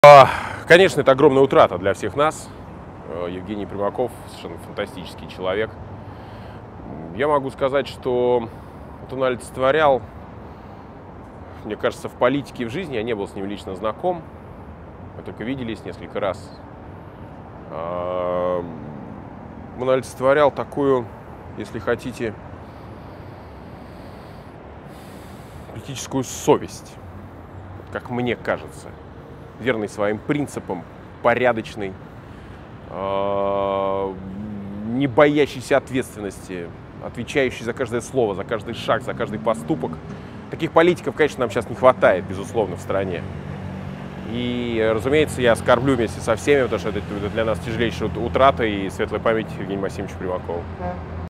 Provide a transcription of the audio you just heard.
Конечно, это огромная утрата для всех нас. Евгений Примаков совершенно фантастический человек. Я могу сказать, что вот он олицетворял, мне кажется, в политике и в жизни, я не был с ним лично знаком, мы только виделись несколько раз. Он олицетворял такую, если хотите, политическую совесть, как мне кажется, верный своим принципам, порядочный, не боящийся ответственности, отвечающий за каждое слово, за каждый шаг, за каждый поступок. Таких политиков, конечно, нам сейчас не хватает, безусловно, в стране. И, разумеется, я скорблю вместе со всеми, потому что это для нас тяжелейшая утрата и светлая память Евгению Максимовичу Примакову.